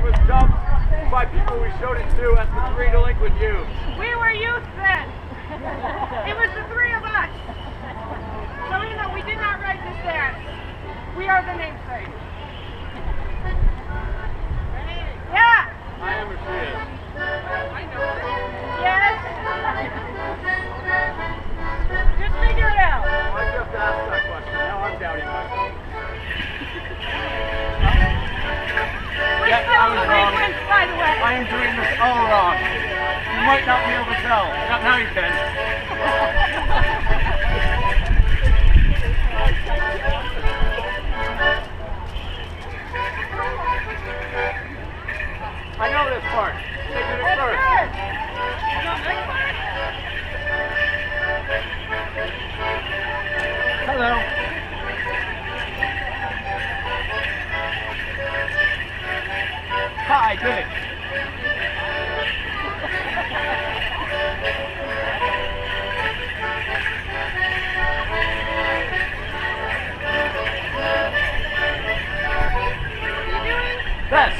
was dumped by people we showed it to as the 3 delinquent youths. We were youth then. It was the 3 of us. So you know, we did not write this dance. We are the namesake. Yeah. I am who she is. I know. Yes. Just figure it out. I just asked that question. Now I'm doubting myself. We're still delinquents, by the way. I am doing this all wrong. You might not be able to tell. Not now you can. I know this part. They did it first. You know this part? Hello. Ha, I did it. What are you doing? This.